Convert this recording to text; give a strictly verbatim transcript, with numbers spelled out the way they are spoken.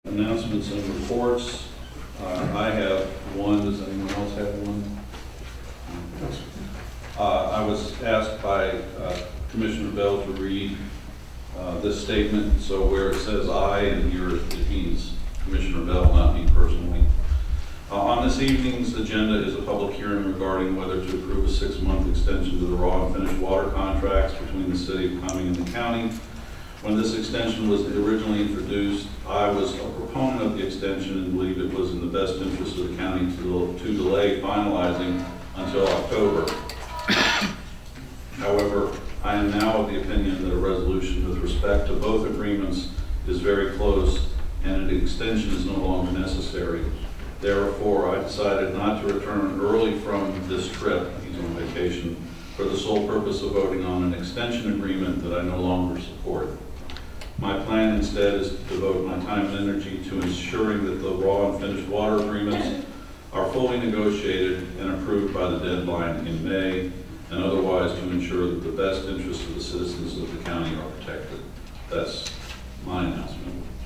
Announcements and reports. Uh, I have one. Does anyone else have one? Uh, I was asked by uh, Commissioner Bell to read uh, this statement. So where it says I, and here it means Commissioner Bell, not me personally. Uh, on this evening's agenda is a public hearing regarding whether to approve a six-month extension to the raw and finished water contracts between the City of Cumming and the county. When this extension was originally introduced, I was a proponent of the extension and believed it was in the best interest of the county to, to delay finalizing until October. However, I am now of the opinion that a resolution with respect to both agreements is very close and an extension is no longer necessary. Therefore, I decided not to return early from this trip, he's on vacation, for the sole purpose of voting on an extension agreement that I no longer support. My plan instead is to devote my time and energy to ensuring that the raw and finished water agreements are fully negotiated and approved by the deadline in May, and otherwise to ensure that the best interests of the citizens of the county are protected. That's my announcement.